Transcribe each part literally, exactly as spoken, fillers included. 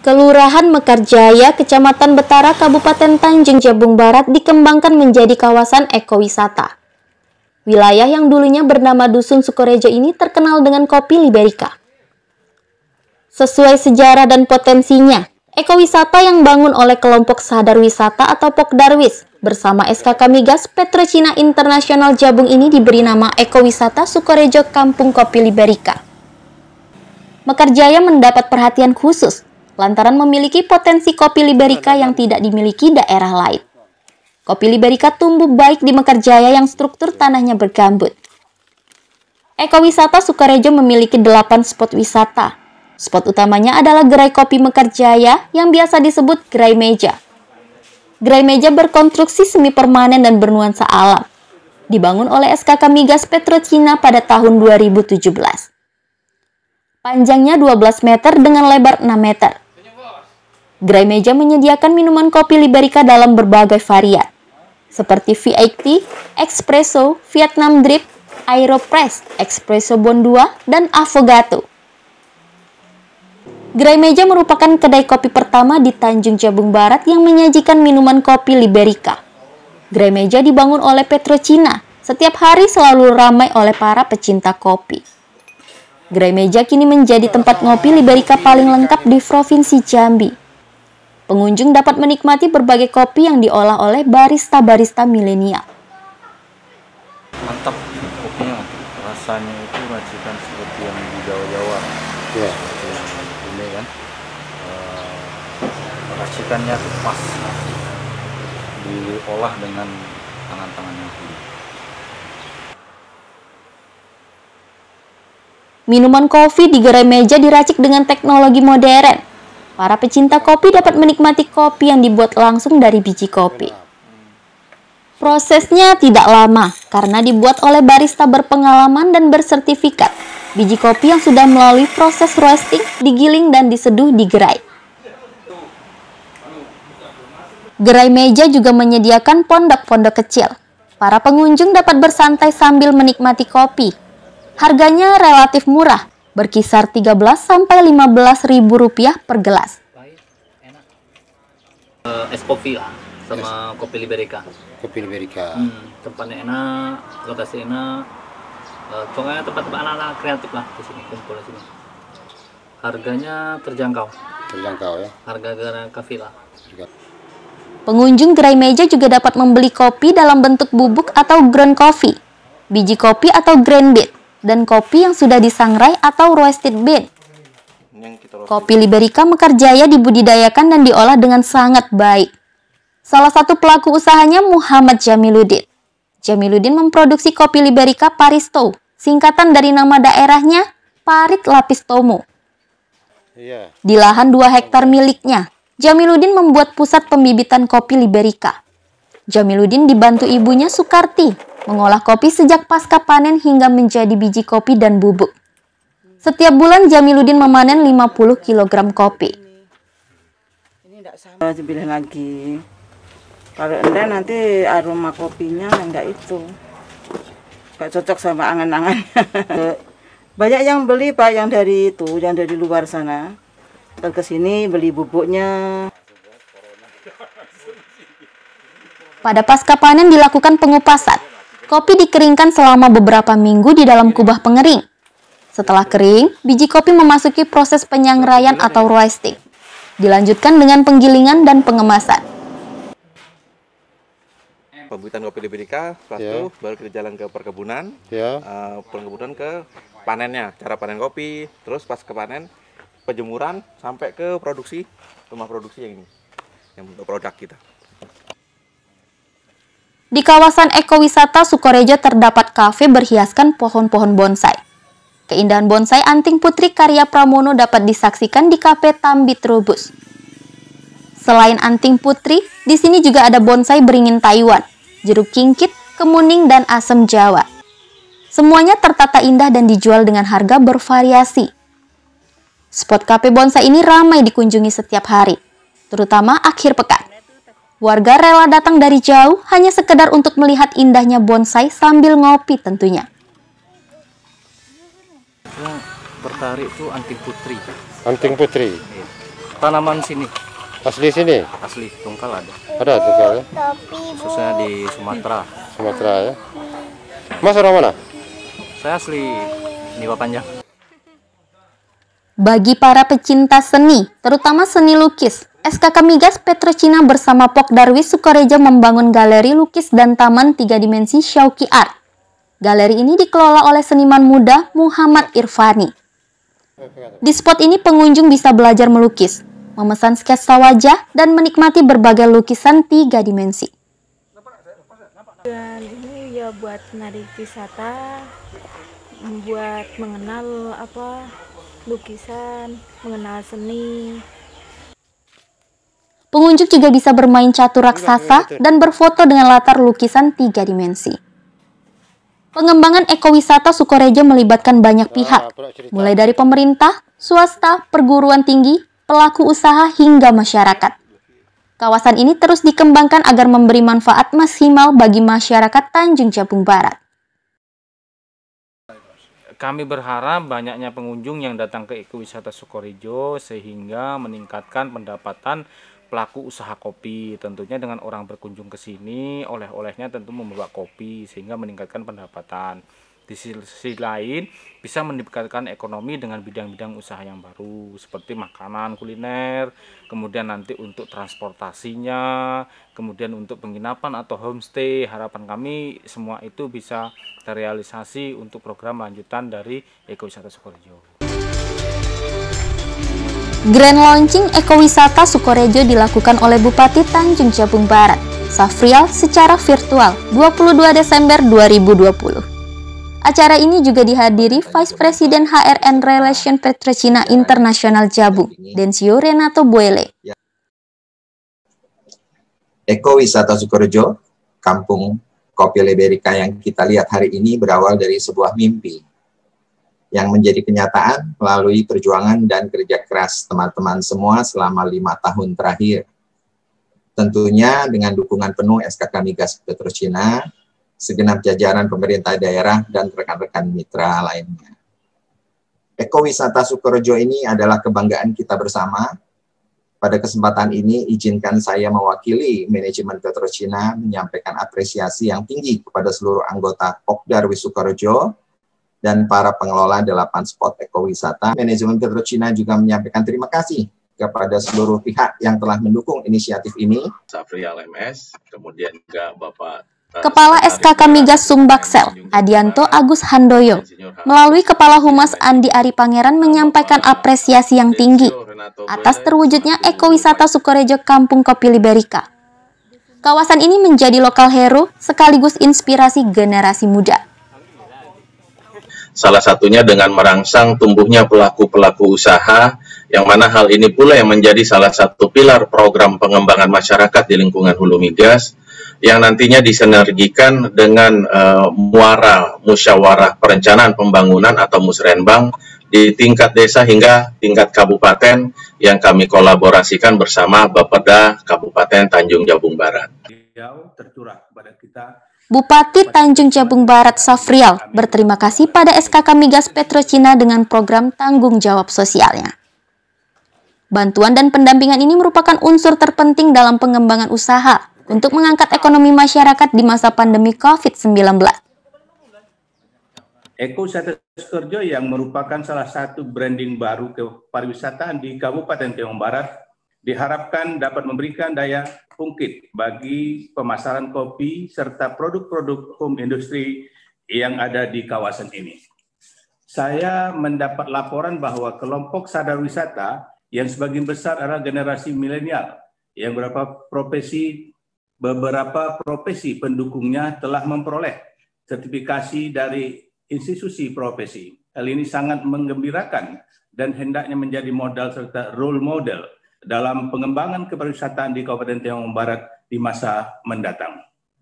Kelurahan Mekarjaya, Kecamatan Betara, Kabupaten Tanjung Jabung Barat dikembangkan menjadi kawasan ekowisata. Wilayah yang dulunya bernama Dusun Sukorejo ini terkenal dengan kopi Liberica. Sesuai sejarah dan potensinya, ekowisata yang bangun oleh kelompok Sadar Wisata atau Pokdarwis bersama S K K Migas Petrochina Internasional Jabung ini diberi nama Ekowisata Sukorejo Kampung Kopi Liberica. Mekarjaya mendapat perhatian khusus lantaran memiliki potensi kopi Liberica yang tidak dimiliki daerah lain. Kopi Liberica tumbuh baik di Mekarjaya yang struktur tanahnya bergambut. Ekowisata Sukorejo memiliki delapan spot wisata. Spot utamanya adalah Gerai Kopi Mekarjaya yang biasa disebut Gerai Meja. Gerai Meja berkonstruksi semi permanen dan bernuansa alam. Dibangun oleh S K K Migas Petrochina pada tahun dua ribu tujuh belas. Panjangnya dua belas meter dengan lebar enam meter. Gerai Meja menyediakan minuman kopi Liberica dalam berbagai varian, seperti V I P, Espresso, Vietnam Drip, Aeropress, Espresso Bond dua, dan Affogato. Gerai Meja merupakan kedai kopi pertama di Tanjung Jabung Barat yang menyajikan minuman kopi Liberica. Gerai Meja dibangun oleh Petrochina, setiap hari selalu ramai oleh para pecinta kopi. Gerai Meja kini menjadi tempat ngopi Liberica paling lengkap di Provinsi Jambi. Pengunjung dapat menikmati berbagai kopi yang diolah oleh barista-barista milenial. Mantap kopinya, rasanya itu racikan seperti yang di Jawa-Jawa. Ya. Seperti yang ini kan, uh, racikannya pas, diolah dengan tangan-tangan yang ahli. Minuman kopi di Gerai Meja diracik dengan teknologi modern. Para pecinta kopi dapat menikmati kopi yang dibuat langsung dari biji kopi. Prosesnya tidak lama karena dibuat oleh barista berpengalaman dan bersertifikat. Biji kopi yang sudah melalui proses roasting, digiling dan diseduh di gerai. Gerai Meja juga menyediakan pondok-pondok kecil. Para pengunjung dapat bersantai sambil menikmati kopi. Harganya relatif murah, berkisar tiga belas sampai lima belas ribu rupiah per gelas. Uh, es kopi lah, sama es. Kopi Liberica. Kopi Liberica. Hmm, tempatnya enak, lokasi enak. Uh, pokoknya tempat-tempat anak-anak kreatif lah di sini, kumpul di sini. Harganya terjangkau. Terjangkau ya. Harga gara kafe lah. Pengunjung Gerai Meja juga dapat membeli kopi dalam bentuk bubuk atau ground coffee, biji kopi atau grain bean, dan kopi yang sudah disangrai atau roasted bean. Kopi Liberica Mekarjaya dibudidayakan dan diolah dengan sangat baik. Salah satu pelaku usahanya Muhammad Jamiluddin. Jamiluddin memproduksi kopi Liberica Paristo, singkatan dari nama daerahnya Parit Lapis Tomo. Di lahan dua hektar miliknya, Jamiluddin membuat pusat pembibitan kopi Liberica. Jamiluddin dibantu ibunya Sukarti mengolah kopi sejak pasca panen hingga menjadi biji kopi dan bubuk. Setiap bulan Jamiluddin memanen lima puluh kilogram kopi. Ini enggak sama pilih lagi. Kalau enggak nanti aroma kopinya enggak itu. Enggak cocok sama angan-angan. Banyak yang beli Pak yang dari itu, yang dari luar sana. Terus ke sini beli bubuknya. Pada pasca panen dilakukan pengupasan. Kopi dikeringkan selama beberapa minggu di dalam kubah pengering. Setelah kering, biji kopi memasuki proses penyangraian atau roasting. Dilanjutkan dengan penggilingan dan pengemasan. Pembuatan kopi Liberica, setelah yeah. itu baru kita jalan ke perkebunan, yeah. uh, perkebunan ke panennya, cara panen kopi, terus pas ke panen, penjemuran, sampai ke produksi, rumah produksi yang ini, yang untuk produk kita. Di kawasan ekowisata Sukorejo terdapat kafe berhiaskan pohon-pohon bonsai. Keindahan bonsai Anting Putri karya Pramono dapat disaksikan di Kafe Tambit Trubus. Selain Anting Putri, di sini juga ada bonsai beringin Taiwan, jeruk kingkit, kemuning, dan asem Jawa. Semuanya tertata indah dan dijual dengan harga bervariasi. Spot kafe bonsai ini ramai dikunjungi setiap hari, terutama akhir pekan. Warga rela datang dari jauh hanya sekedar untuk melihat indahnya bonsai sambil ngopi tentunya. Tertarik itu Anting Putri. Anting Putri. tanaman sini. Asli sini? Asli, tungkal ada. Ada tungkal ya? Khususnya di Sumatera. Sumatera ya. Mas orang mana? Saya asli Niwa Panjang. Bagi para pecinta seni, terutama seni lukis, S K K Migas Petrocina bersama Pok Darwis Sukorejo membangun galeri lukis dan taman tiga dimensi Syauqi Art. Galeri ini dikelola oleh seniman muda Muhammad Irfani. Di spot ini pengunjung bisa belajar melukis, memesan sketsa wajah, dan menikmati berbagai lukisan tiga dimensi. Dan ini ya buat menarik wisata, membuat mengenal apa lukisan, mengenal seni. Pengunjung juga bisa bermain catur raksasa dan berfoto dengan latar lukisan tiga dimensi. Pengembangan ekowisata Sukorejo melibatkan banyak pihak, mulai dari pemerintah, swasta, perguruan tinggi, pelaku usaha, hingga masyarakat. Kawasan ini terus dikembangkan agar memberi manfaat maksimal bagi masyarakat Tanjung Jabung Barat. Kami berharap banyaknya pengunjung yang datang ke ekowisata Sukorejo sehingga meningkatkan pendapatan pelaku usaha kopi. Tentunya dengan orang berkunjung ke sini, oleh-olehnya tentu membawa kopi sehingga meningkatkan pendapatan. Di sisi lain bisa meningkatkan ekonomi dengan bidang-bidang usaha yang baru seperti makanan, kuliner, kemudian nanti untuk transportasinya, kemudian untuk penginapan atau homestay. Harapan kami semua itu bisa terrealisasi untuk program lanjutan dari ekowisata Sukorejo. Grand launching ekowisata Sukorejo dilakukan oleh Bupati Tanjung Jabung Barat, Safrial, secara virtual dua puluh dua Desember dua ribu dua puluh. Acara ini juga dihadiri Vice President H R and Relation Petrocina International Jabung, Densio Renato Buele. Ekowisata Sukorejo, kampung kopi Liberika yang kita lihat hari ini berawal dari sebuah mimpi yang menjadi kenyataan melalui perjuangan dan kerja keras teman-teman semua selama lima tahun terakhir. Tentunya dengan dukungan penuh S K K Migas Petrocina, segenap jajaran pemerintah daerah, dan rekan-rekan mitra lainnya. Ekowisata Sukorejo ini adalah kebanggaan kita bersama. Pada kesempatan ini, izinkan saya mewakili manajemen Petrocina menyampaikan apresiasi yang tinggi kepada seluruh anggota Pok Darwis Sukorejo dan para pengelola delapan spot ekowisata. Manajemen Petrocina juga menyampaikan terima kasih kepada seluruh pihak yang telah mendukung inisiatif ini. Safrial M S, kemudian juga Bapak Kepala S K K Migas Sumbaksel, Adianto Agus Handoyo, melalui Kepala Humas Andi Ari Pangeran menyampaikan apresiasi yang tinggi atas terwujudnya ekowisata Sukorejo Kampung Kopi Liberika. Kawasan ini menjadi lokal hero sekaligus inspirasi generasi muda. Salah satunya dengan merangsang tumbuhnya pelaku-pelaku usaha, yang mana hal ini pula yang menjadi salah satu pilar program pengembangan masyarakat di lingkungan Hulu Migas, yang nantinya disinergikan dengan uh, muara musyawarah perencanaan pembangunan atau musrenbang di tingkat desa hingga tingkat kabupaten yang kami kolaborasikan bersama Bapeda Kabupaten Tanjung Jabung Barat. Bupati Tanjung Jabung Barat Safrial berterima kasih pada S K K Migas Petrocina dengan program tanggung jawab sosialnya. Bantuan dan pendampingan ini merupakan unsur terpenting dalam pengembangan usaha untuk mengangkat ekonomi masyarakat di masa pandemi COVID sembilan belas. Ekowisata Sukorejo yang merupakan salah satu branding baru ke pariwisataan di Kabupaten Jabung Barat diharapkan dapat memberikan daya ungkit bagi pemasaran kopi serta produk-produk home industry yang ada di kawasan ini. Saya mendapat laporan bahwa kelompok sadar wisata yang sebagian besar adalah generasi milenial yang beberapa profesi beberapa profesi pendukungnya telah memperoleh sertifikasi dari institusi profesi. Hal ini sangat menggembirakan dan hendaknya menjadi modal serta role model dalam pengembangan kepariwisataan di Kabupaten Jabung Barat di masa mendatang.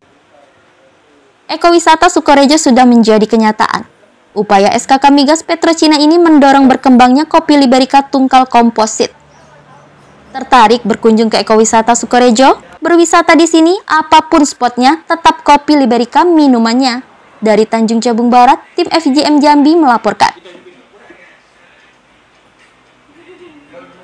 Ekowisata Sukorejo sudah menjadi kenyataan. Upaya S K K Migas Petrocina ini mendorong berkembangnya kopi Liberika tungkal komposit. Tertarik berkunjung ke ekowisata Sukorejo? Berwisata di sini, apapun spotnya, tetap kopi Liberika minumannya. Dari Tanjung Jabung Barat, tim F J M Jambi melaporkan.